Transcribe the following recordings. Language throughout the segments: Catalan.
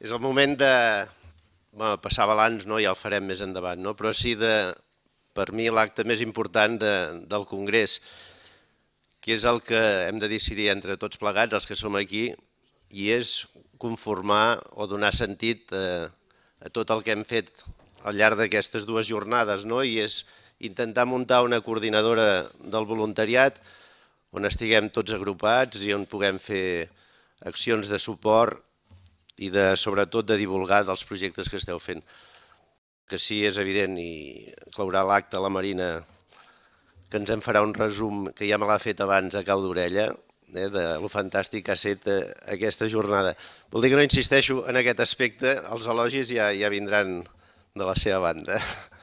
És el moment de passar balanç, no? Ja el farem més endavant, no? Però sí, per mi, l'acte més important del Congrés, que és el que hem de decidir entre tots plegats, els que som aquí, i és conformar o donar sentit a tot el que hem fet al llarg d'aquestes dues jornades, no? I és intentar muntar una coordinadora del voluntariat on estiguem tots agrupats i on puguem fer accions de suport i sobretot de divulgar dels projectes que esteu fent. Que sí, és evident, i clourà l'acte la Marina, que ens en farà un resum, que ja me l'ha fet abans a cau d'orella, de lo fantàstic que ha estat aquesta jornada. Vol dir que no insisteixo en aquest aspecte, els elogis ja vindran de la seva banda.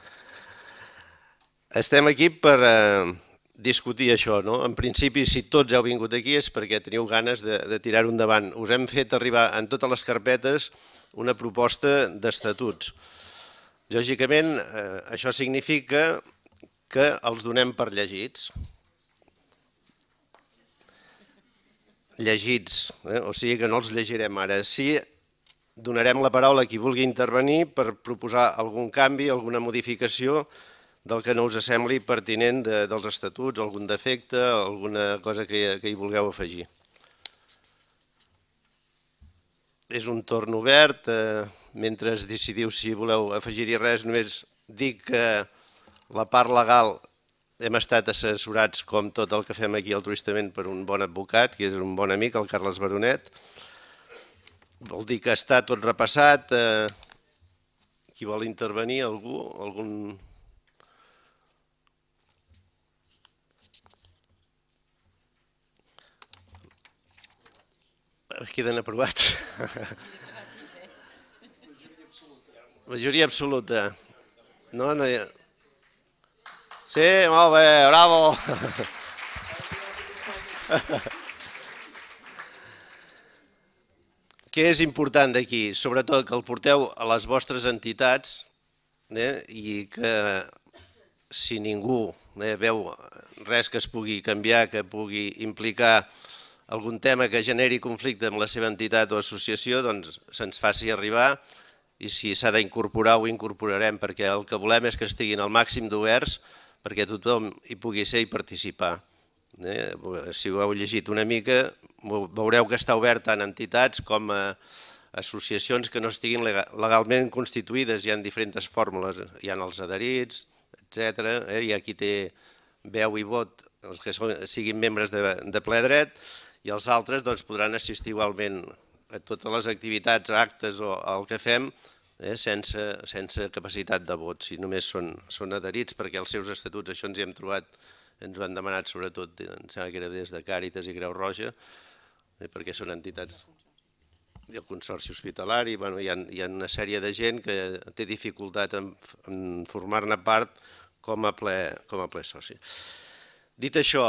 Estem aquí per discutir això, no? En principi, si tots heu vingut aquí és perquè teniu ganes de tirar-ho endavant. Us hem fet arribar en totes les carpetes una proposta d'estatuts. Lògicament, això significa que els donem per llegits. Llegits, o sigui que no els llegirem ara. Sí, donarem la paraula a qui vulgui intervenir per proposar algun canvi, alguna modificació del que no us sembli pertinent dels estatuts, algun defecte, alguna cosa que hi vulgueu afegir. És un torn obert. Mentre decidiu si voleu afegir-hi res, només dic que la part legal hem estat assessorats, com tot el que fem aquí altruistament, per un bon advocat, que és un bon amic, el Carles Baronet. Vol dir que està tot repassat. Qui vol intervenir? Algú? Algun... Queden aprovats. Majoria absoluta. No, no hi ha... Sí, molt bé, bravo. Què és important d'aquí? Sobretot que el porteu a les vostres entitats i que si ningú veu res que es pugui canviar, que pugui implicar algun tema que generi conflicte amb la seva entitat o associació, doncs se'ns faci arribar i si s'ha d'incorporar ho incorporarem, perquè el que volem és que estiguin al màxim d'oberts perquè tothom hi pugui ser i participar. Si ho heu llegit una mica, veureu que està obert tant a entitats com a associacions que no estiguin legalment constituïdes. Hi ha diferents fórmules, hi ha els adherits, etc. Hi ha qui té veu i vot, els que siguin membres de ple dret, i els altres podran assistir igualment a totes les activitats, actes o el que fem sense capacitat de vot, si només són adherits, perquè els seus estatuts, això ens hi hem trobat, ens ho han demanat sobretot, em sembla que era des de Càritas i Creu Roja, perquè són entitats del Consorci Hospitalari, hi ha una sèrie de gent que té dificultat en formar-ne part com a ple soci. Dit això,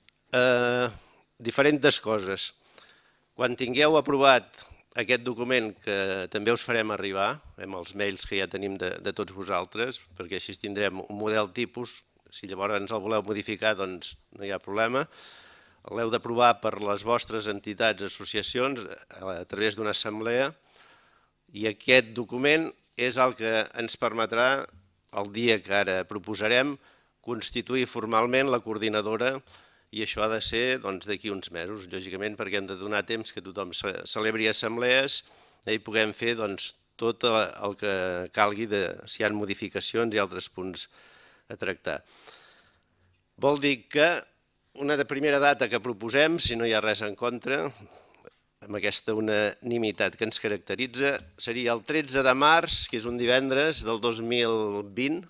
diferents coses. Quan tingueu aprovat aquest document, que també us farem arribar, amb els mails que ja tenim de tots vosaltres, perquè així tindrem un model tipus, si llavors ens el voleu modificar, doncs no hi ha problema. L'heu d'aprovar per les vostres entitats, associacions, a través d'una assemblea, i aquest document és el que ens permetrà, el dia que ara proposarem, constituir formalment la coordinadora, i això ha de ser d'aquí uns mesos, lògicament, perquè hem de donar temps que tothom celebri assemblees i puguem fer tot el que calgui, si hi ha modificacions i altres punts a tractar. Vol dir que una primera data que proposem, si no hi ha res en contra, amb aquesta unanimitat que ens caracteritza, seria el 13 de març, que és un divendres del 2020.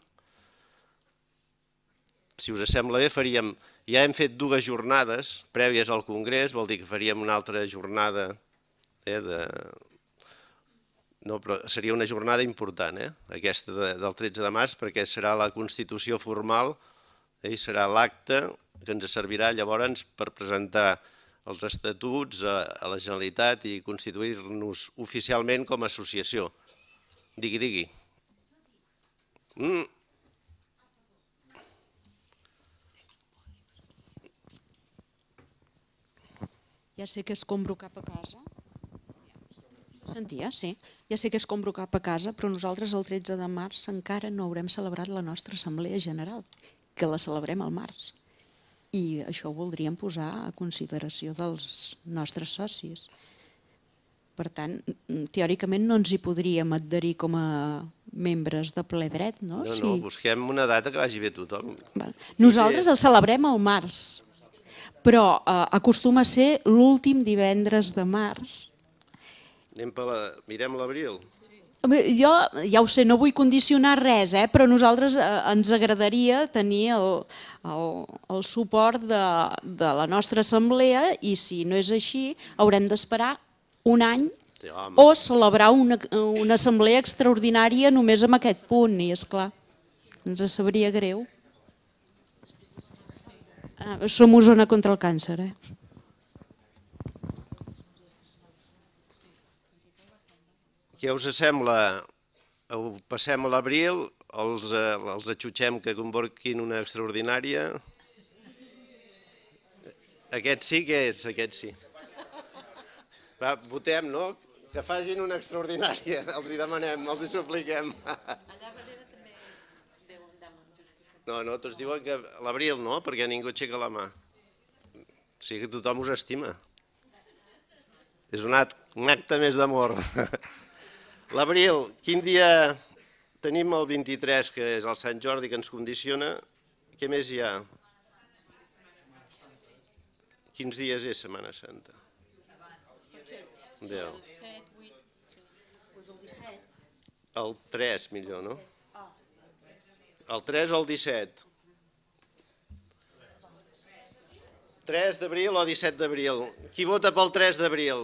Si us sembla bé, faríem... Ja hem fet dues jornades prèvies al Congrés, vol dir que faríem una altra jornada no, però seria una jornada important, aquesta del 13 de març, perquè serà la constitució formal i serà l'acte que ens servirà llavors per presentar els estatuts a la Generalitat i constituir-nos oficialment com a associació. Digui. Ja sé que escombro cap a casa. Sentia, sí. Ja sé que és compro cap a casa, però nosaltres el 13 de març encara no haurem celebrat la nostra Assemblea General, que la celebrem al març. I això ho voldríem posar a consideració dels nostres socis. Per tant, teòricament no ens hi podríem adherir com a membres de ple dret, no? No, busquem una data que vagi bé tothom. Nosaltres el celebrem al març, però acostuma a ser l'últim divendres de març. Mirem l'abril. Jo ja ho sé, no vull condicionar res, però a nosaltres ens agradaria tenir el suport de la nostra assemblea i si no és així haurem d'esperar un any o celebrar una assemblea extraordinària només amb aquest punt i esclar, ens sabria greu. Som Osona contra el càncer, Què us sembla? Ho passem a l'abril, els atxutxem que convoquin una extraordinària. Aquest sí que és, aquest sí. Va, votem, no? Que facin una extraordinària, els hi demanem, els hi supliquem. No, tots diuen que l'abril no, perquè ningú aixeca la mà. O sigui que tothom us estima. És un acte més d'amor. L'abril, quin dia tenim el 23, que és el Sant Jordi, que ens condiciona? Què més hi ha? Quins dies és Setmana Santa? 10. El 3, millor, no? El 3 o el 17? 3 d'abril o 17 d'abril? Qui vota pel 3 d'abril?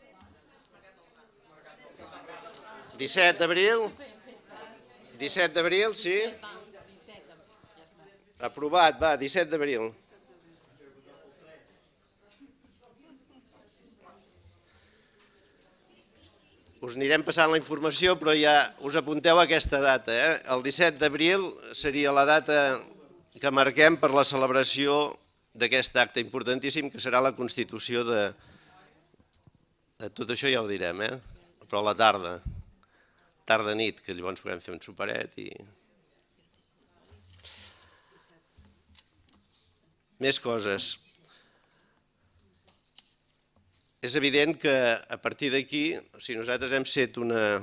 17 d'abril? 17 d'abril, sí? Aprovat, va, 17 d'abril. Us anirem passant la informació, però ja us apunteu a aquesta data. El 17 d'abril seria la data que marquem per la celebració d'aquest acte importantíssim, que serà la constitució de... Tot això ja ho direm, però a la tarda. Tarda-nit, que llavors podem fer un superet i... Més coses. És evident que a partir d'aquí, si nosaltres hem set una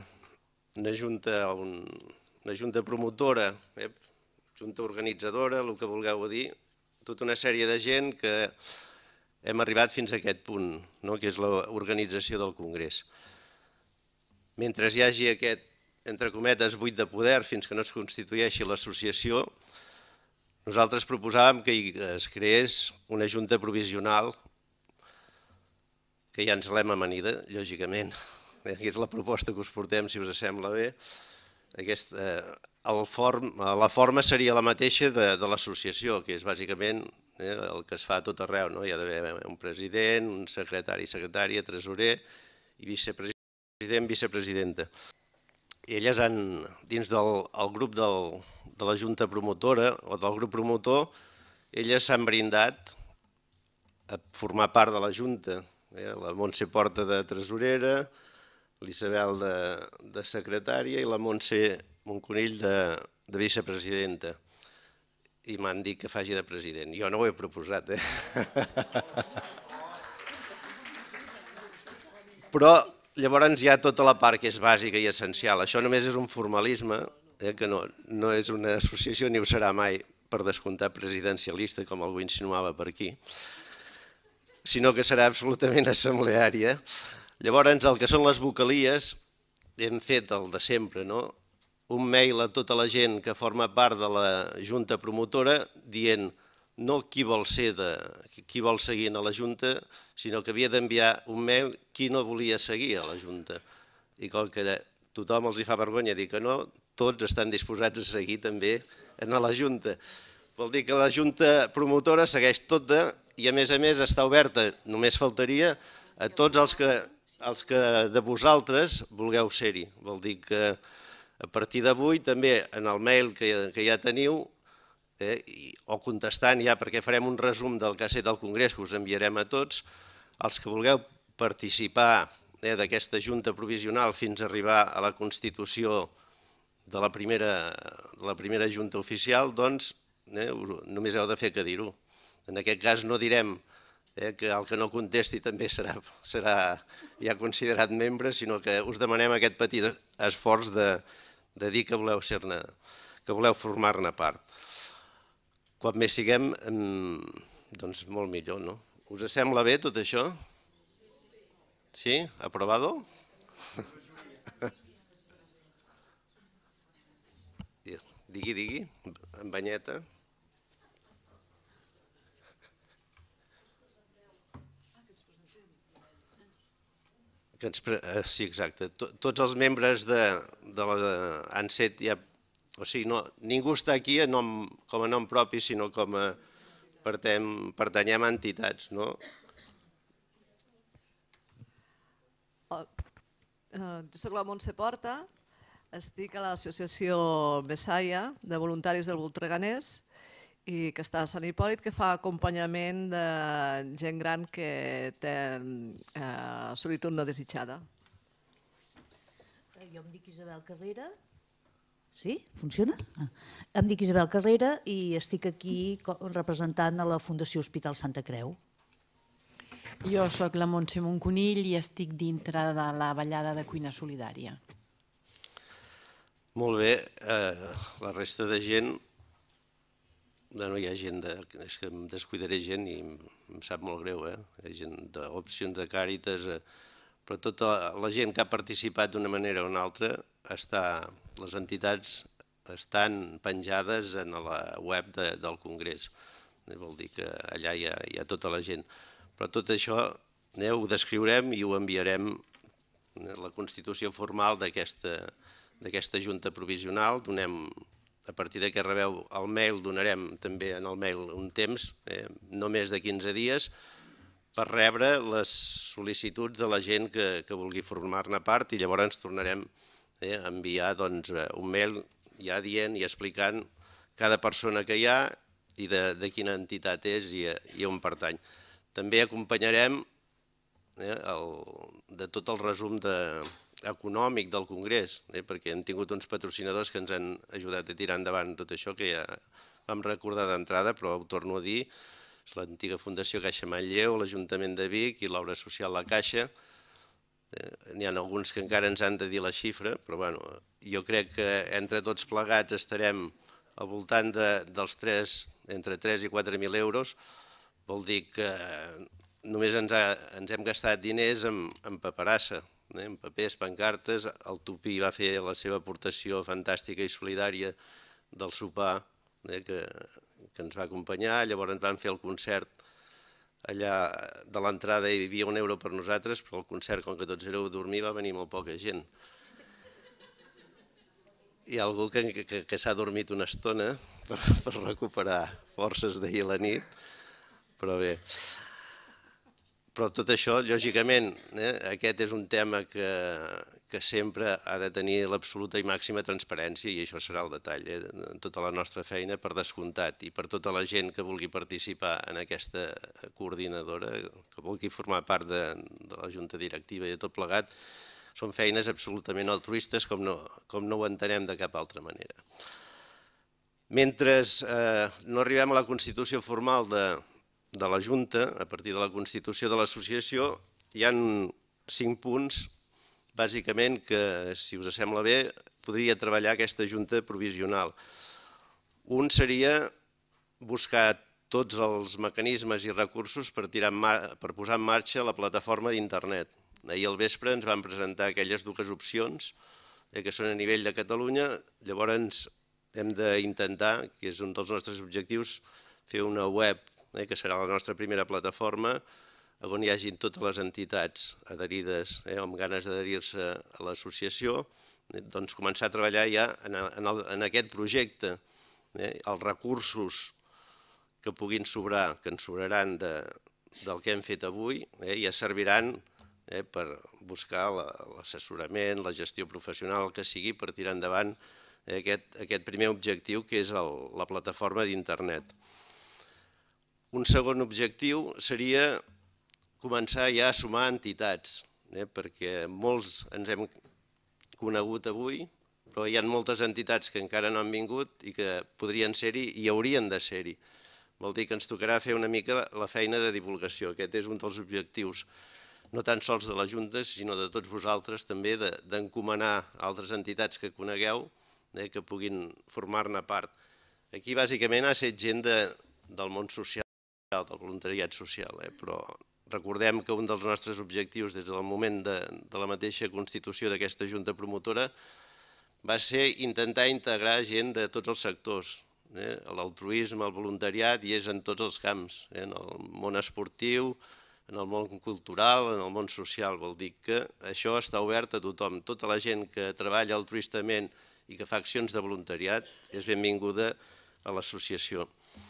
junta promotora, junta organitzadora, el que vulgueu dir, tota una sèrie de gent que hem arribat fins a aquest punt, que és l'organització del Congrés. Mentre hi hagi aquest, entre cometes, buit de poder fins que no es constitueixi l'associació, nosaltres proposàvem que es creés una junta provisional, que ja ens l'hem amanida, lògicament. Aquesta és la proposta que us portem, si us sembla bé. La forma seria la mateixa de l'associació, que és bàsicament el que es fa a tot arreu. Hi ha d'haver un president, un secretari, secretària, tresorer i vicepresident, vicepresidenta. Elles han, dins del grup de la Junta Promotora o del grup promotor, elles s'han brindat a formar part de la Junta. La Montse Porta de tresorera, l'Isabel de secretària i la Montse Monconill de vicepresidenta. I m'han dit que faci de president. Jo no ho he proposat, Però llavors hi ha tota la part que és bàsica i essencial. Això només és un formalisme, que no és una associació ni ho serà mai, per descomptar presidencialista, com algú insinuava per aquí, sinó que serà absolutament assembleària. Llavors, el que són les vocalies, hem fet el de sempre, un mail a tota la gent que forma part de la Junta Promotora dient no qui vol seguir a la Junta, sinó que havia d'enviar un mail qui no volia seguir a la Junta. I com que tothom els fa vergonya dir que no, tots estan disposats a seguir també a la Junta. Vol dir que la Junta Promotora segueix tota i a més està oberta, només faltaria, a tots els que de vosaltres vulgueu ser-hi. Vol dir que a partir d'avui també en el mail que ja teniu, o contestant ja, perquè farem un resum del que ha estat el Congrés, que us enviarem a tots, els que vulgueu participar d'aquesta Junta Provisional fins a arribar a la constitució de la primera Junta Oficial, doncs només heu de fer que dir-ho. En aquest cas no direm que el que no contesti també serà ja considerat membre, sinó que us demanem aquest petit esforç de dir que voleu ser-ne, que voleu formar-ne part. Quan més siguem, doncs molt millor, no? Us sembla bé tot això? Sí? Aprobado? Digui, en banyeta. Sí, exacte. Tots els membres de l'ANSET, o sigui, ningú està aquí com a nom propi, sinó com a pertanyem a entitats, no? Jo soc la Montse Porta, estic a l'associació Messaia de voluntaris del Voltreganès i que està a Sant Hipòlit, que fa acompanyament de gent gran que té solitud no desitjada. Jo em dic Isabel Carrera. Sí? Funciona? Em dic Isabel Carrera i estic aquí representant a la Fundació Hospital Santa Creu. Jo sóc la Montse Monconill i estic dintre de la Ballada de Cuina Solidària. Molt bé, la resta de gent, no hi ha gent, és que em descuidaré gent i em sap molt greu, hi ha gent d'Opcions, de Càritas, però tota la gent que ha participat d'una manera o una altra, les entitats estan penjades en la web del Congrés, vol dir que allà hi ha tota la gent. Però tot això ho descriurem i ho enviarem a la constitució formal d'aquesta Junta Provisional. A partir que rebeu el mail, donarem també en el mail un temps, no més de 15 dies, per rebre les sol·licituds de la gent que vulgui formar-ne part i llavors ens tornarem a enviar un mail ja dient i explicant cada persona que hi ha i de quina entitat és i on pertany. També acompanyarem de tot el resum econòmic del Congrés, perquè hem tingut uns patrocinadors que ens han ajudat a tirar endavant tot això, que ja vam recordar d'entrada, però ho torno a dir, és l'antiga Fundació Caixa Manlleu, l'Ajuntament de Vic i l'Obra Social La Caixa. N'hi ha alguns que encara ens han de dir la xifra, però jo crec que entre tots plegats estarem al voltant entre 3 i 4.000 euros. Vol dir que només ens hem gastat diners en paperassa, en papers, pancartes. El Tupí va fer la seva aportació fantàstica i solidària del sopar que ens va acompanyar. Llavors vam fer el concert allà de l'entrada, hi havia €1 per nosaltres, però el concert, com que tots éreu a dormir, va venir molt poca gent. Hi ha algú que s'ha dormit una estona per recuperar forces d'ahir a la nit, però bé. Però tot això, lògicament, aquest és un tema que sempre ha de tenir l'absoluta i màxima transparència i això serà el detall, tota la nostra feina per descomptat i per tota la gent que vulgui participar en aquesta coordinadora, que vulgui formar part de la junta directiva i de tot plegat, són feines absolutament altruistes com no ho entenem de cap altra manera. Mentre no arribem a la constitució formal de la Junta, a partir de la constitució de l'associació, hi ha 5 punts, bàsicament, que, si us sembla bé, podria treballar aquesta Junta provisional. Un seria buscar tots els mecanismes i recursos per posar en marxa la plataforma d'internet. Ahir al vespre ens van presentar aquelles 2 opcions que són a nivell de Catalunya. Llavors hem d'intentar, que és un dels nostres objectius, fer una web que serà la nostra primera plataforma on hi hagin totes les entitats adherides o amb ganes d'adherir-se a l'associació, doncs començar a treballar ja en aquest projecte. Els recursos que puguin sobrar, que ens sobraran del que hem fet avui, ja serviran per buscar l'assessorament, la gestió professional, el que sigui, per tirar endavant aquest primer objectiu, que és la plataforma d'internet. Un segon objectiu seria començar ja a sumar entitats. perquè molts ens hem conegut avui, però hi ha moltes entitats que encara no han vingut i que podrien ser-hi i haurien de ser-hi. Vol dir que ens tocarà fer una mica la feina de divulgació. Aquest és un dels objectius, no tan sols de les juntes, sinó de tots vosaltres també, d'encomanar altres entitats que conegueu, que puguin formar-ne part. Aquí bàsicament ha estat gent del món social, del voluntariat social, però recordem que un dels nostres objectius des del moment de la mateixa constitució d'aquesta junta promotora va ser intentar integrar gent de tots els sectors. L'altruisme, el voluntariat hi és en tots els camps, en el món esportiu, en el món cultural, en el món social. Vol dir que això està obert a tothom. Tota la gent que treballa altruistament i que fa accions de voluntariat és benvinguda a l'associació.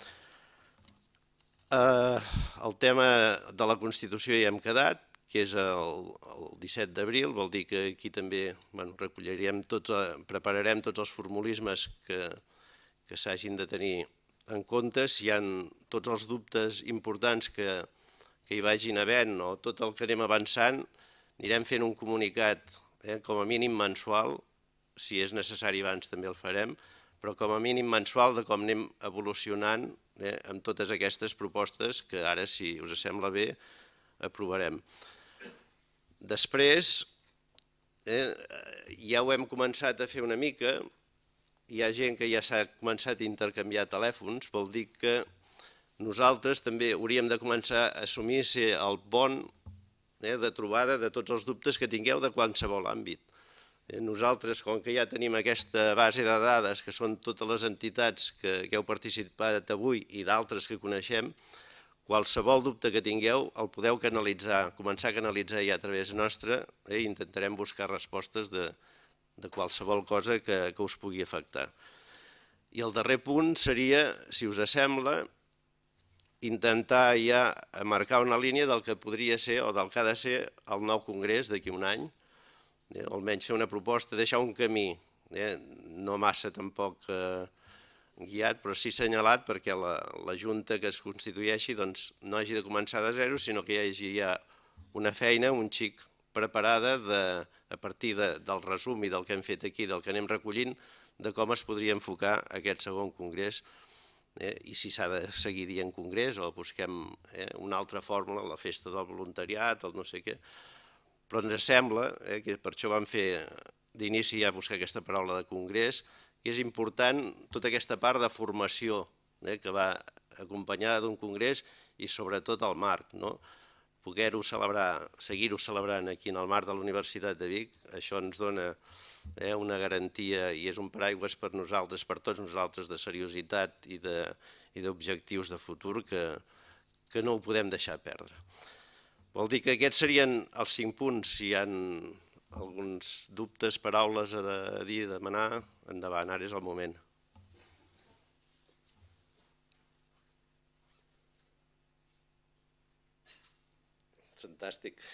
El tema de la Constitució ja hem quedat, que és el 17 d'abril, vol dir que aquí també prepararem tots els formulismes que s'hagin de tenir en compte. Si hi ha tots els dubtes importants que hi vagin havent o tot el que anem avançant, anirem fent un comunicat com a mínim mensual, si és necessari abans també el farem, però com a mínim mensual de com anem evolucionant amb totes aquestes propostes que ara, si us sembla bé, aprovarem. Després, ja ho hem començat a fer una mica, hi ha gent que ja s'ha començat a intercanviar telèfons, vol dir que nosaltres també hauríem de començar a assumir ser el pont de trobada de tots els dubtes que tingueu de qualsevol àmbit. Nosaltres, com que ja tenim aquesta base de dades, que són totes les entitats que heu participat avui i d'altres que coneixem, qualsevol dubte que tingueu el podeu canalitzar, començar a canalitzar ja a través nostre i intentarem buscar respostes de qualsevol cosa que us pugui afectar. I el darrer punt seria, si us sembla, intentar ja marcar una línia del que podria ser o del que ha de ser el nou congrés d'aquí un any, almenys fer una proposta, deixar un camí, no massa tampoc guiat, però sí assenyalat perquè la Junta que es constitueixi no hagi de començar de zero, sinó que hi hagi ja una feina, un xic preparada a partir del resum i del que hem fet aquí, del que anem recollint, de com es podria enfocar aquest segon congrés i si s'ha de seguir dient congrés o busquem una altra fórmula, la festa del voluntariat, el no sé què. Però ens sembla, que per això vam fer d'inici ja buscar aquesta paraula de congrés, que és important tota aquesta part de formació que va acompanyada d'un congrés i sobretot el marc. Poder-ho celebrar, seguir-ho celebrant aquí en el marc de la Universitat de Vic, això ens dona una garantia i és un paraigües per nosaltres, per tots nosaltres, de seriositat i d'objectius de futur que no ho podem deixar perdre. Vol dir que aquests serien els 5 punts. Si hi ha alguns dubtes, paraules a dir, a demanar, endavant, ara és el moment. Fantàstic.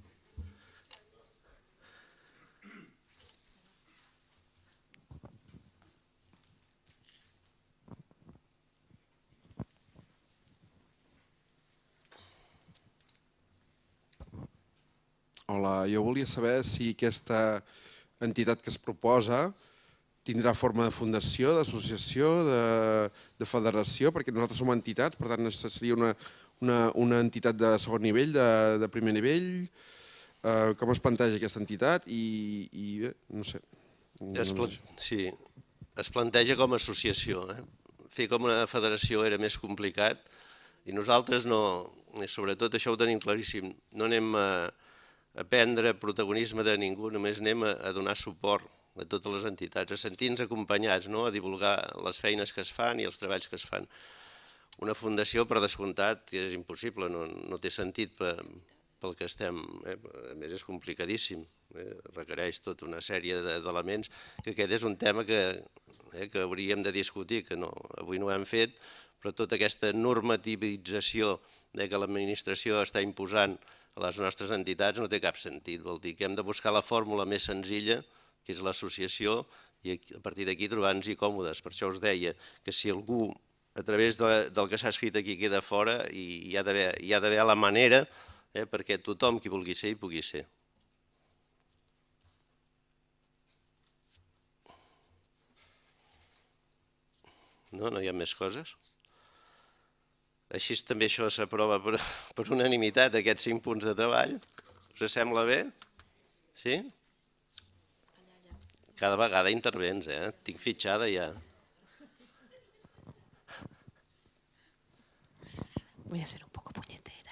Hola, jo volia saber si aquesta entitat que es proposa tindrà forma de fundació, d'associació, de federació, perquè nosaltres som entitats, per tant seria una entitat de segon nivell, de primer nivell. Com es planteja aquesta entitat i bé, no sé. Sí, es planteja com a associació. Fer com una federació era més complicat i nosaltres no, sobretot això ho tenim claríssim, no anem a prendre protagonisme de ningú, només anem a donar suport a totes les entitats, a sentir-nos acompanyats, a divulgar les feines que es fan i els treballs que es fan. Una fundació, per descomptat, és impossible, no té sentit pel que estem, a més és complicadíssim, requereix tota una sèrie d'elements, que aquest és un tema que hauríem de discutir, que avui no ho hem fet, però tota aquesta normativització que l'administració està imposant a les nostres entitats no té cap sentit. Vol dir que hem de buscar la fórmula més senzilla, que és l'associació, i a partir d'aquí trobar-nos-hi còmodes. Per això us deia que si algú, a través del que s'ha escrit aquí, queda fora, hi ha d'haver la manera perquè tothom qui vulgui ser hi pugui ser. No? No hi ha més coses? Així també això s'aprova per unanimitat, aquests 5 punts de treball. Us sembla bé? Sí? Cada vegada intervens, Tinc fitxada ja. Voy a ser un poco puñetera.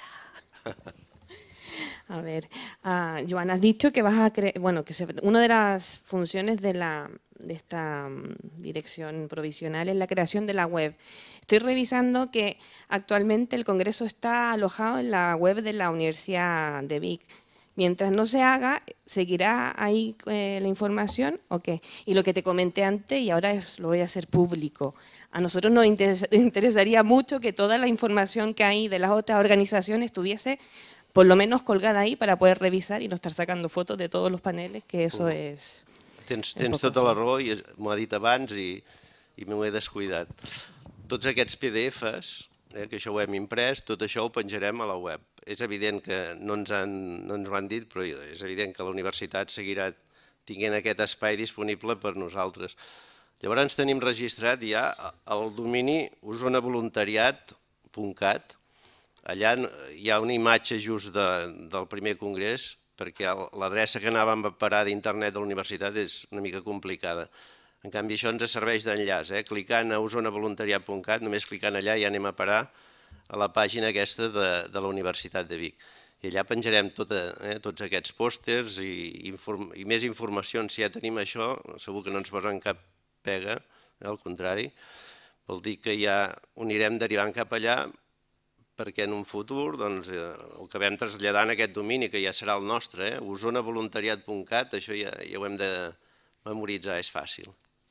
A ver, Joan, has dicho que vas a bueno, que una de las funciones de esta dirección provisional es la creación de la web. Estoy revisando que actualmente el Congreso está alojado en la web de la Universidad de Vic. Mientras no se haga, ¿seguirá ahí la información o qué? Y lo que te comenté antes, y ahora lo voy a hacer público, a nosotros nos interesaría mucho que toda la información que hay de las otras organizaciones estuviese por lo menos colgada ahí para poder revisar y no estar sacando fotos de todos los paneles, que eso es... Tens tota la raó, i m'ho ha dit abans i m'ho he descuidat. Tots aquests PDFs, que això ho hem imprès, tot això ho penjarem a la web. És evident que no ens ho han dit, però és evident que la universitat seguirà tinguent aquest espai disponible per nosaltres. Llavors tenim registrat ja el domini ozonavoluntariat.cat. Allà hi ha una imatge just del primer congrés, perquè l'adreça que anàvem a parar d'internet de la universitat és una mica complicada. En canvi, això ens serveix d'enllaç. Clicant a ozonavoluntariat.cat, només clicant allà ja anem a parar a la pàgina aquesta de la Universitat de Vic. I allà penjarem tots aquests pòsters i més informacions. Si ja tenim això, segur que no ens posen cap pega, al contrari. Vol dir que ja ho anirem derivant cap allà perquè en un futur ho acabem traslladant a aquest domini, que ja serà el nostre, ozonavoluntariat.cat, això ja ho hem de memoritzar, és fàcil.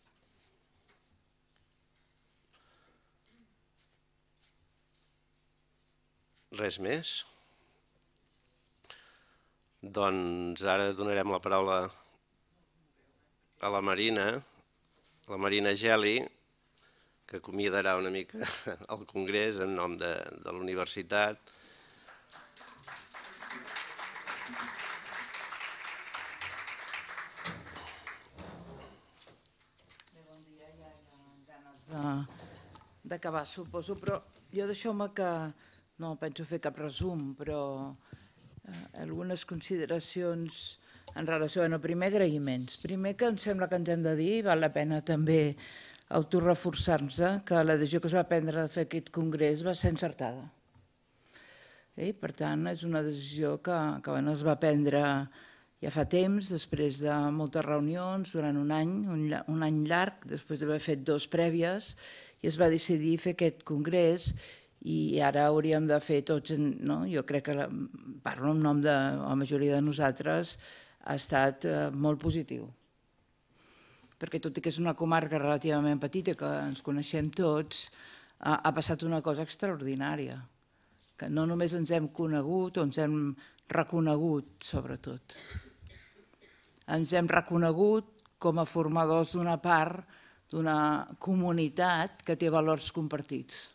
Res més? Doncs ara donarem la paraula a la Marina Geli, que acomiadarà una mica el congrés en nom de la universitat. Bon dia, ja hi ha ganes d'acabar, suposo, però jo deixeu-me que no penso fer cap resum, però algunes consideracions en relació a primer agraïments. Primer que em sembla que ens hem de dir, val la pena també autoreforçar-nos, que la decisió que es va prendre de fer aquest congrés va ser encertada. Per tant, és una decisió que es va prendre ja fa temps, després de moltes reunions, durant un any llarg, després d'haver fet 2 prèvies, i es va decidir fer aquest congrés i ara hauríem de fer tots, jo crec que parlo en nom de la majoria de nosaltres, ha estat molt positiu. Perquè tot i que és una comarca relativament petita, que ens coneixem tots, ha passat una cosa extraordinària, que no només ens hem conegut, ens hem reconegut, sobretot. Ens hem reconegut com a formadors d'una part d'una comunitat que té valors compartits.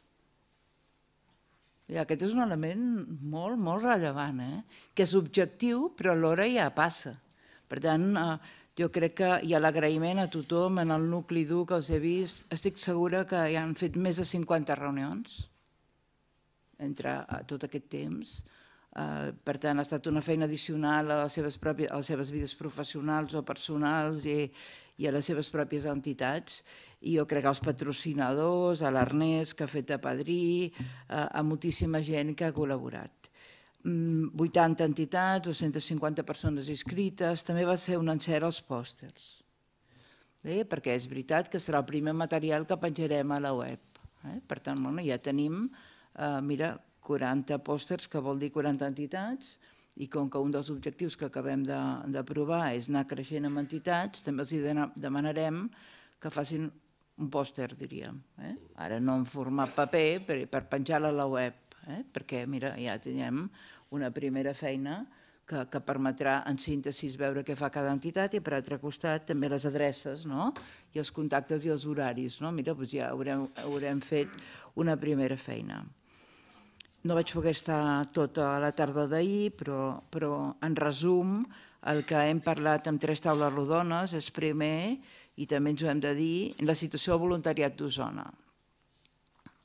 I aquest és un element molt, molt rellevant, que és objectiu, però alhora ja passa. Per tant, jo crec que hi ha l'agraïment a tothom, en el nucli dur que els he vist. Estic segura que ja han fet més de 50 reunions entre tot aquest temps. Per tant, ha estat una feina addicional a les seves vides professionals o personals i a les seves pròpies entitats. I jo crec que als patrocinadors, a l'Ernest, que ha fet de padrí, a moltíssima gent que ha col·laborat. 80 entitats, 250 persones inscrites, també va ser un encert als pòsters, perquè és veritat que serà el primer material que penjarem a la web. Per tant, ja tenim, 40 pòsters, que vol dir 40 entitats, i com que un dels objectius que acabem d'aprovar és anar creixent amb entitats, també els demanarem que facin un pòster, diríem. Ara no en format paper, per penjar-la a la web, perquè ja tenim una primera feina que permetrà en síntesi veure què fa cada entitat i per altre costat també les adreces i els contactes i els horaris. Mira, ja haurem fet una primera feina. No vaig poder estar tota la tarda d'ahir, però en resum el que hem parlat amb 3 taules rodones és primer, i també ens ho hem de dir, la situació del voluntariat d'Osona.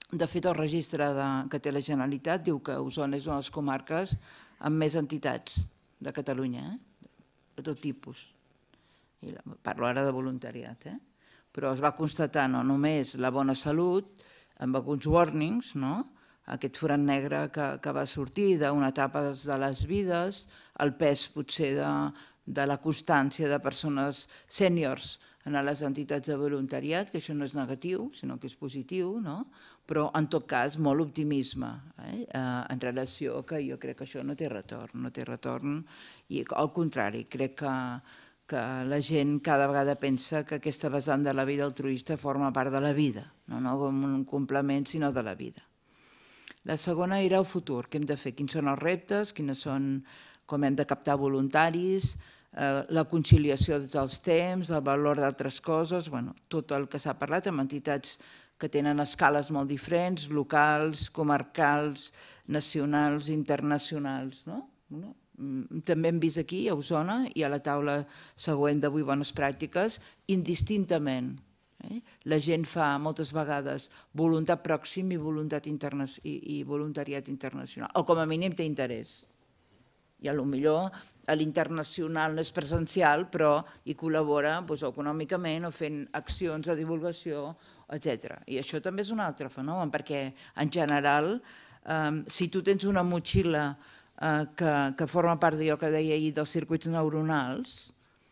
De fet, el registre que té la Generalitat diu que Osona és una de les comarques amb més entitats de Catalunya, de tot tipus. Parlo ara de voluntariat, però es va constatar no només la bona salut, amb alguns warnings, aquest forat negre que va sortir d'una etapa de les vides, el pes potser de la constància de persones sèniors en les entitats de voluntariat, que això no és negatiu, sinó que és positiu, però en tot cas molt optimisme en relació que jo crec que això no té retorn, i al contrari, crec que la gent cada vegada pensa que aquesta vessant de la vida altruista forma part de la vida, no com un complement, sinó de la vida. La segona era el futur, què hem de fer, quins són els reptes, quines són, com hem de captar voluntaris, la conciliació dels temps, el valor d'altres coses, tot el que s'ha parlat amb entitats que tenen escales molt diferents, locals, comarcals, nacionals, internacionals. També hem vist aquí, a Osona, i a la taula següent d'avui Bones Pràctiques, indistintament. La gent fa moltes vegades voluntat pròxim i voluntariat internacional, o com a mínim té interès. I potser a l'internacional no és presencial, però hi col·labora econòmicament o fent accions de divulgació, etc. I això també és un altre fenomen, perquè en general, si tu tens una motxilla que forma part d'allò que deia ahir dels circuits neuronals,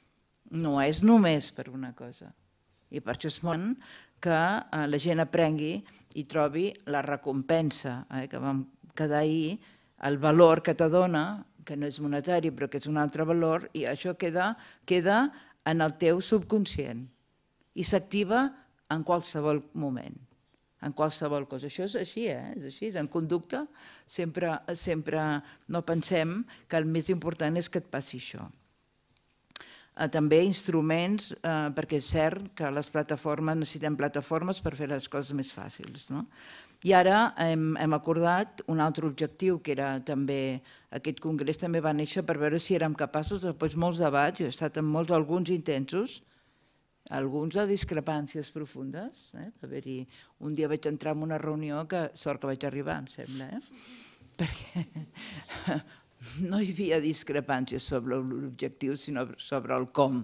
no és només per una cosa. I per això és bon que la gent aprengui i trobi la recompensa, que vam quedar ahir, el valor que t'adona, que no és monetari però que és un altre valor, i això queda en el teu subconscient i s'activa en qualsevol moment, en qualsevol cosa. Això és així, és així. En conducta sempre no pensem que el més important és que et passi això. També instruments, perquè és cert que les plataformes, necessitem plataformes per fer les coses més fàcils. I ara hem acordat un altre objectiu, que era també, aquest congrés també va néixer per veure si érem capaços, després molts debats, jo he estat en molts, alguns intensos, alguns de discrepàncies profundes. Un dia vaig entrar en una reunió que sort que vaig arribar, em sembla, perquè no hi havia discrepàncies sobre l'objectiu, sinó sobre el com.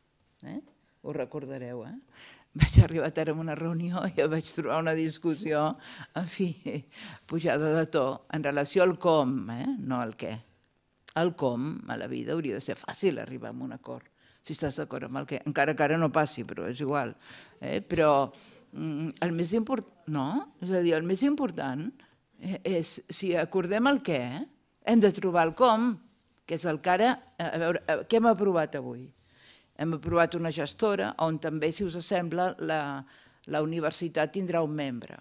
Ho recordareu, Vaig arribar tard a una reunió i vaig trobar una discussió, en fi, pujada de to, en relació al com, no al què. El com a la vida hauria de ser fàcil arribar a un acord, si estàs d'acord amb el què. Encara que ara no passi, però és igual. Però el més important, no? És a dir, el més important és, si acordem el què, hem de trobar el com, que és el que ara, a veure, què hem aprovat avui? Hem aprovat una gestora on també, si us sembla, la universitat tindrà un membre.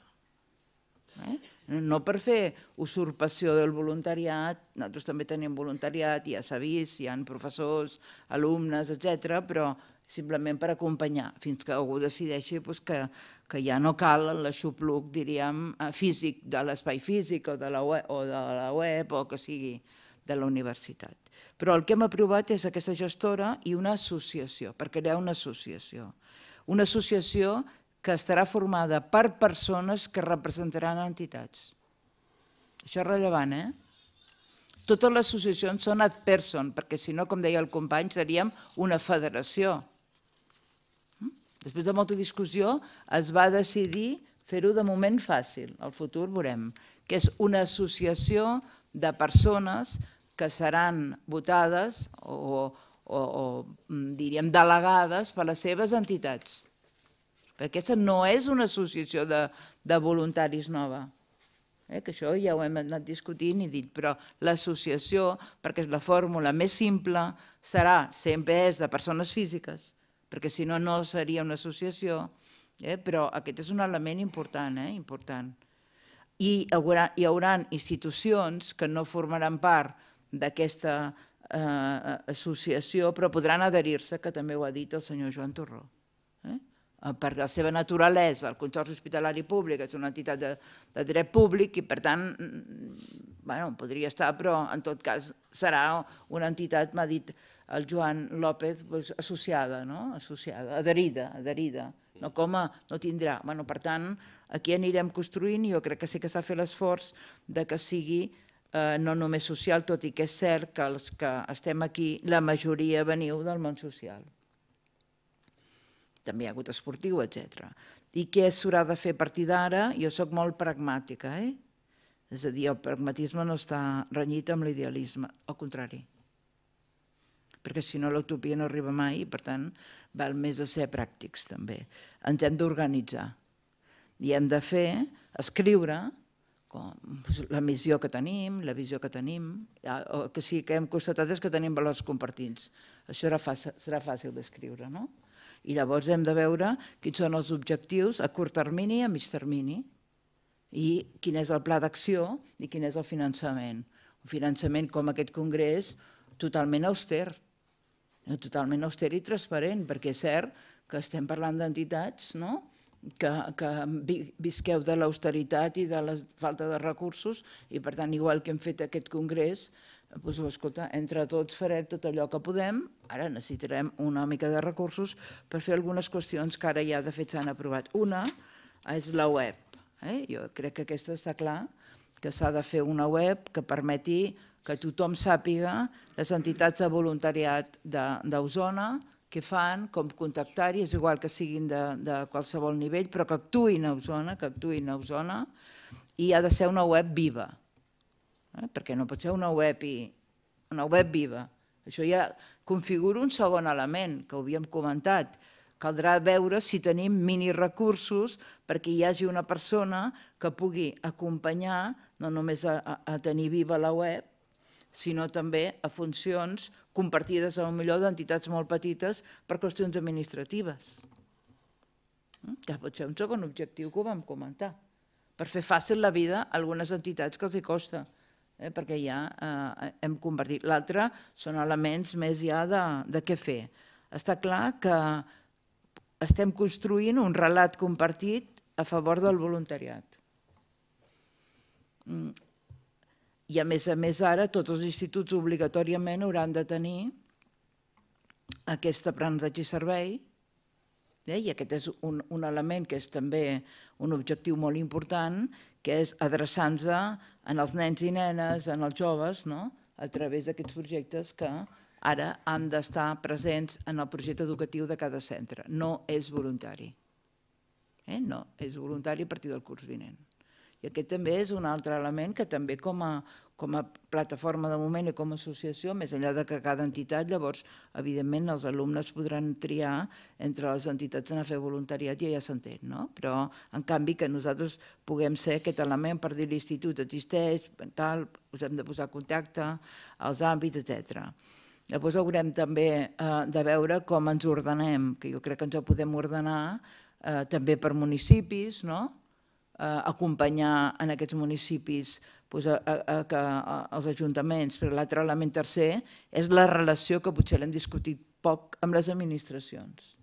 No per fer usurpació del voluntariat, nosaltres també tenim voluntariat, ja s'ha vist, hi ha professors, alumnes, etc., però simplement per acompanyar, fins que algú decideixi que ja no cal l'aixopluc, diríem, físic, de l'espai físic o de la web o que sigui de la universitat. Però el que hem aprovat és aquesta gestora i una associació, per crear una associació. Una associació que estarà formada per persones que representaran entitats. Això és rellevant, Totes les associacions són ad person, perquè si no, com deia el company, seríem una federació. Després de molta discussió es va decidir fer-ho de moment fàcil, al futur veurem, que és una associació de persones que seran votades o diríem delegades per les seves entitats. Perquè aquesta no és una associació de voluntaris nova, que això ja ho hem anat discutint i dit, però l'associació, perquè la fórmula més simple, serà, sempre és de persones físiques, perquè si no, no seria una associació, però aquest és un element important, important. I hi haurà institucions que no formaran part d'aquesta associació, però podran adherir-se, que també ho ha dit el senyor Joan Torró. Per la seva naturalesa, el Consorci Hospitalari Públic és una entitat de dret públic i, per tant, podria estar, però en tot cas serà una entitat, m'ha dit el Joan López associada, adherida. No com a no tindrà. Per tant, aquí anirem construint i jo crec que sí que s'ha fet l'esforç que sigui no només social, tot i que és cert que els que estem aquí, la majoria veniu del món social. També hi ha hagut esportiu, etc. I què s'haurà de fer a partir d'ara? Jo soc molt pragmàtica, és a dir, el pragmatisme no està renyit amb l'idealisme, al contrari. Perquè si no l'utopia no arriba mai i per tant val més a ser pràctics també. Ens hem d'organitzar i hem de fer, escriure la missió que tenim, la visió que tenim, el que sí que hem constatat és que tenim valors compartits. Això serà fàcil d'escriure, no? I llavors hem de veure quins són els objectius a curt termini i a mig termini i quin és el pla d'acció i quin és el finançament. Un finançament com aquest congrés totalment auster i transparent, perquè és cert que estem parlant d'entitats que visqueu de l'austeritat i de la falta de recursos i per tant, igual que hem fet aquest congrés, doncs, escolta, entre tots farem tot allò que podem, ara necessitarem una mica de recursos per fer algunes qüestions que ara ja de fet s'han aprovat. Una és la web. Jo crec que aquesta està clar, que s'ha de fer una web que permeti que tothom sàpiga les entitats de voluntariat d'Osona, què fan, com contactar-hi, és igual que siguin de qualsevol nivell, però que actuïn a Osona, i ha de ser una web viva, perquè no pot ser una web viva. Això ja configura un segon element que ho havíem comentat. Caldrà veure si tenim mini recursos perquè hi hagi una persona que pugui acompanyar no només a tenir viva la web, sinó també a funcions compartides potser d'entitats molt petites per qüestions administratives. Que pot ser un segon objectiu que ho vam comentar, per fer fàcil la vida a algunes entitats que els hi costa, perquè ja hem convertit. L'altre són elements més ja de què fer. Està clar que estem construint un relat compartit a favor del voluntariat. I a més ara tots els instituts obligatòriament hauran de tenir aquest aprenentatge i servei, i aquest és un element que és també un objectiu molt important, que és adreçar-nos als nens i nenes, als joves, a través d'aquests projectes que ara han d'estar presents en el projecte educatiu de cada centre. No és voluntari. No, és voluntari a partir del curs vinent. I aquest també és un altre element que també com a plataforma de moment i com a associació, més enllà que cada entitat, llavors, evidentment, els alumnes podran triar entre les entitats d'anar a fer voluntariat i ja s'entén, no? Però, en canvi, que nosaltres puguem ser aquest element per dir l'institut existeix, us hem de posar en contacte, als àmbits, etc. Llavors haurem també de veure com ens ordenem, que jo crec que ens ho podem ordenar també per municipis, no? Acompanyar en aquests municipis els ajuntaments, però l'altre element tercer és la relació que potser l'hem discutit poc amb les administracions.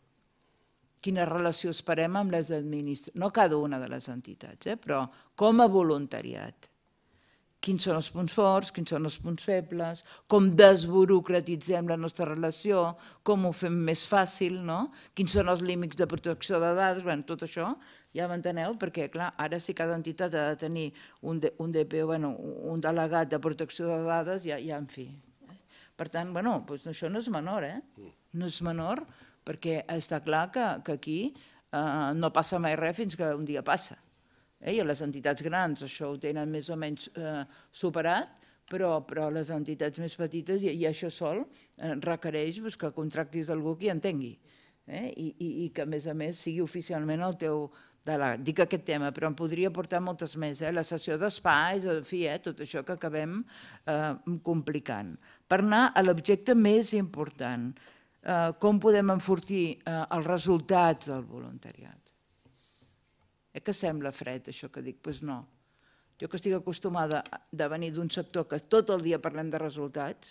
Quina relació esperem amb les administracions, no cada una de les entitats, però com a voluntariat. Quins són els punts forts, quins són els punts febles, com desburocratitzem la nostra relació, com ho fem més fàcil, quins són els límits de protecció de dades, tot això ja m'enteneu, perquè clar, ara si cada entitat ha de tenir un DPO, un delegat de protecció de dades, ja en fi. Per tant, això no és menor, no és menor, perquè està clar que aquí no passa mai res fins que un dia passa. I a les entitats grans això ho tenen més o menys superat, però les entitats més petites i això sol requereix que contractis algú que hi entengui i que a més sigui oficialment el teu delegat. Dic aquest tema, però en podria portar moltes més, la cessió d'espais, en fi, tot això que acabem complicant. Per anar a l'objecte més important, com podem enfortir els resultats del voluntariat? Que sembla fred, això que dic? Doncs no. Jo que estic acostumada de venir d'un sector que tot el dia parlem de resultats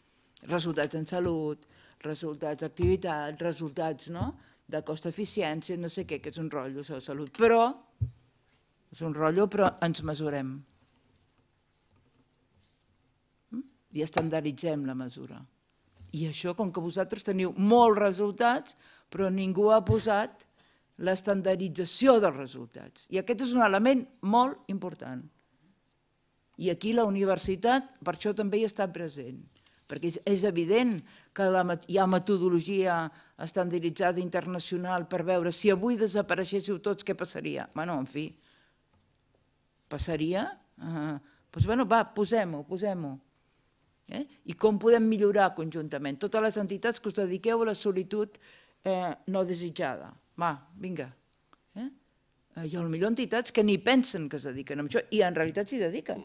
en salut, resultats d'activitat, resultats de cost-eficiència, no sé què, que és un rotllo, això de salut. Però, és un rotllo, però ens mesurem. I estandarditzem la mesura. I això, com que vosaltres teniu molts resultats, però ningú ha posat l'estandardització dels resultats. I aquest és un element molt important. I aquí la universitat, per això també hi està present, perquè és evident que hi ha metodologia estandarditzada internacional per veure si avui desapareixéssiu tots, què passaria? Bueno, en fi, passaria? Doncs bueno, va, posem-ho, posem-ho. I com podem millorar conjuntament? Totes les entitats que us dediqueu a la solitud no desitjada. Va, vinga. Hi ha potser entitats que ni pensen que es dediquen a això i en realitat s'hi dediquen.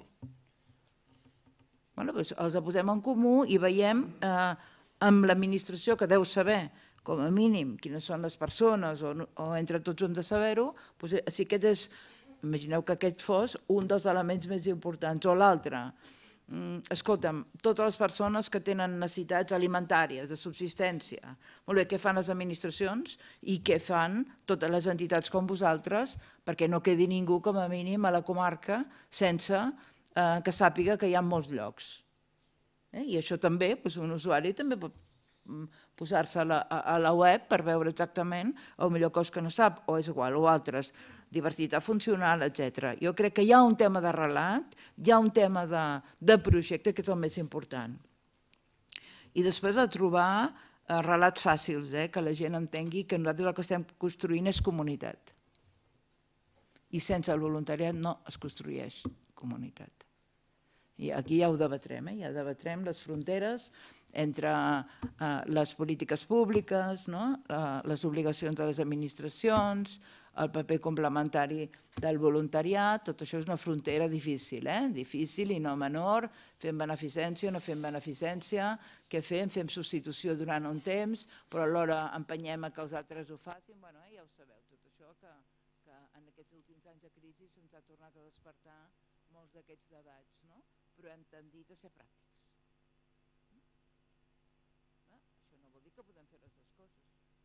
Els posem en comú i veiem amb l'administració, que deu saber, com a mínim, quines són les persones, o entre tots hem de saber-ho, si aquest és, imagineu que aquest fos un dels elements més importants, o l'altre. Escolta'm, totes les persones que tenen necessitats alimentàries, de subsistència, molt bé, què fan les administracions i què fan totes les entitats com vosaltres perquè no quedi ningú, com a mínim, a la comarca sense que sàpiga que hi ha molts llocs. I això també, un usuari també pot posar-se a la web per veure exactament, o millor cos que no sap, o és igual, o altres, diversitat funcional, etc. Jo crec que hi ha un tema de relat, hi ha un tema de projecte, que és el més important. I després de trobar relats fàcils, que la gent entengui que nosaltres el que estem construint és comunitat. I sense el voluntariat no es construeix comunitat. I aquí ja ho debatrem, ja debatrem les fronteres entre les polítiques públiques, les obligacions de les administracions, el paper complementari del voluntariat, tot això és una frontera difícil, difícil i no menor, fem beneficència, no fem beneficència, què fem? Fem substitució durant un temps, però alhora empenyem a que els altres ho facin, ja ho sabeu, tot això que en aquests últims anys de crisi se'ns ha tornat a despertar molts d'aquests debats, però hem tendit a ser pràctics. Això no vol dir que podem fer les dues coses.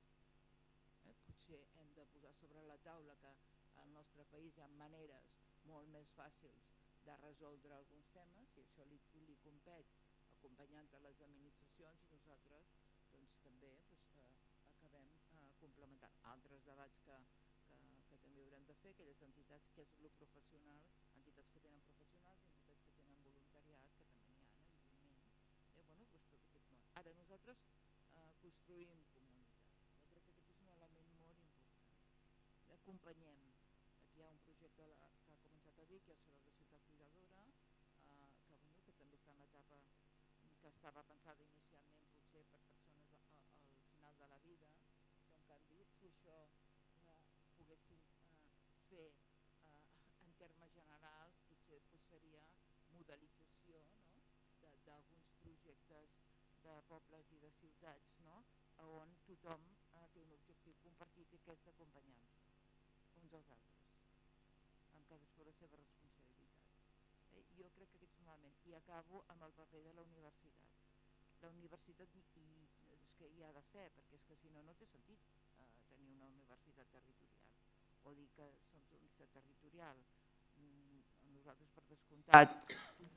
Potser hem de posar sobre la taula que al nostre país hi ha maneres molt més fàcils de resoldre alguns temes i això li compet acompanyant les administracions i nosaltres també acabem complementant altres debats que també haurem de fer, aquelles entitats que és el professional, entitats que tenen professionals, entitats que tenen voluntariat, que també n'hi ha, evidentment. Ara nosaltres construïm comunitat. Jo crec que aquest és un element molt important. Acompanyem. Aquí hi ha un projecte que ha començat a dir, que és sobre la ciutat cuidadora, que també està en etapa que estava pensada inicialment potser per persones al final de la vida, però en canvi si això poguéssim fer en termes generals potser seria modelització d'alguns projectes de pobles i de ciutats on tothom té un objectiu compartit i que és d'acompanyar-nos uns als altres, amb cadascú les seves responsabilitats. Jo crec que aquest és un element. I acabo amb el paper de la universitat. La universitat és que hi ha de ser, perquè és que si no, no té sentit tenir una universitat territorial o dir que som una universitat territorial. Nosaltres, per descomptat,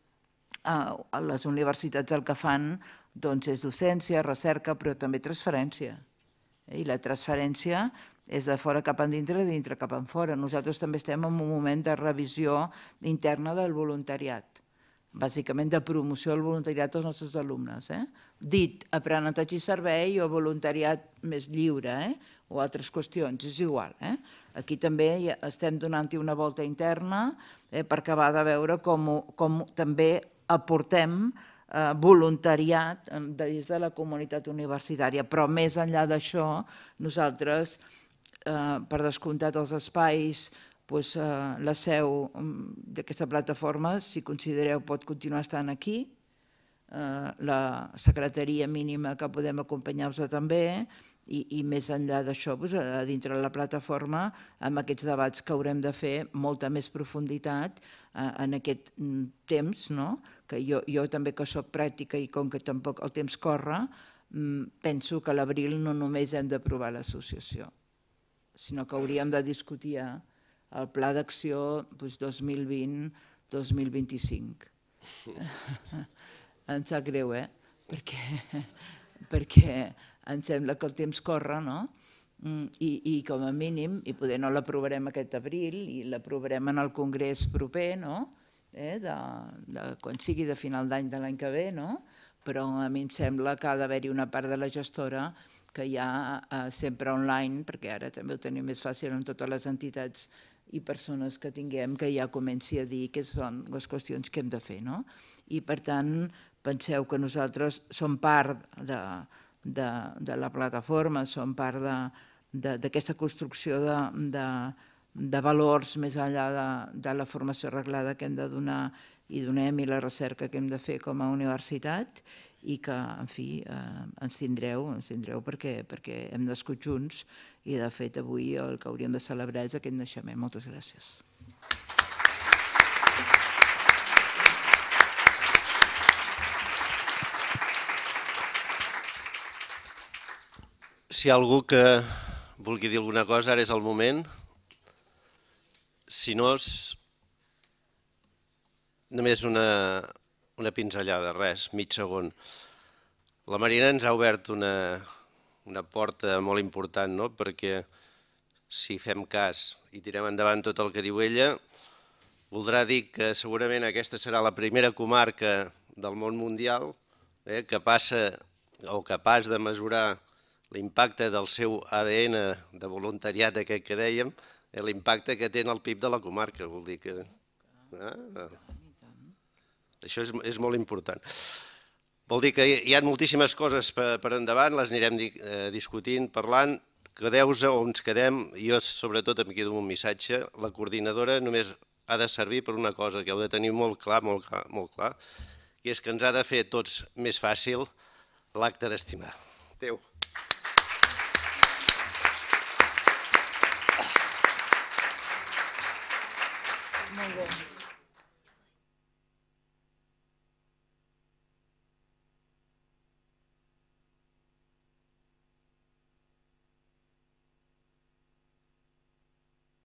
les universitats el que fan és docència, recerca, però també transferència. I la transferència és de fora cap endintre, de dintre cap enfora. Nosaltres també estem en un moment de revisió interna del voluntariat, bàsicament de promoció del voluntariat als nostres alumnes. Dit aprenentatge i servei o voluntariat més lliure o altres qüestions, és igual. Aquí també estem donant-hi una volta interna per acabar de veure com també aportem voluntariat des de la comunitat universitària. Però més enllà d'això, nosaltres, per descomptat els espais, la seu d'aquesta plataforma, si considereu, pot continuar estant aquí, la secretaria mínima que podem acompanyar-vos també, i més enllà d'això, a dintre de la plataforma, amb aquests debats que haurem de fer molta més profunditat en aquest temps, que jo també que soc pràctica i com que tampoc el temps corre, penso que a l'abril no només hem d'aprovar l'associació, sinó que hauríem de discutir el pla d'acció 2020-2025. Em sap greu, perquè perquè em sembla que el temps corre, no? I com a mínim, i poder no l'aprovarem aquest abril, i l'aprovarem en el congrés proper, no? Quan sigui de final d'any de l'any que ve, no? Però a mi em sembla que ha d'haver-hi una part de la gestora que hi ha sempre online, perquè ara també ho tenim més fàcil en totes les entitats i persones que tinguem, que ja comenci a dir què són les qüestions que hem de fer. I per tant, penseu que nosaltres som part de la plataforma, som part d'aquesta construcció de valors més enllà de la formació reglada que hem de donar i donem i la recerca que hem de fer com a universitat i que, en fi, ens tindreu perquè hem nascut junts i, de fet, avui el que hauríem de celebrar és aquest naixement. Moltes gràcies. Si hi ha algú que vulgui dir alguna cosa, ara és el moment. Si no, només una pinzellada, res, mig segon. La Marina ens ha obert una porta molt important, no? Perquè si fem cas i tirem endavant tot el que diu ella, voldrà dir que segurament aquesta serà la primera comarca del món mundial capaç de mesurar l'impacte del seu ADN de voluntariat aquest que dèiem, l'impacte que té en el PIB de la comarca. Vol dir que això és molt important. Vol dir que hi ha moltíssimes coses per endavant, les anirem discutint, parlant, quedeu-vos on ens quedem. Jo sobretot em quedo amb un missatge. La coordinadora només ha de servir per una cosa que heu de tenir molt clar, i és que ens ha de fer tots més fàcil l'acte d'estimar. Adéu. Molt bé.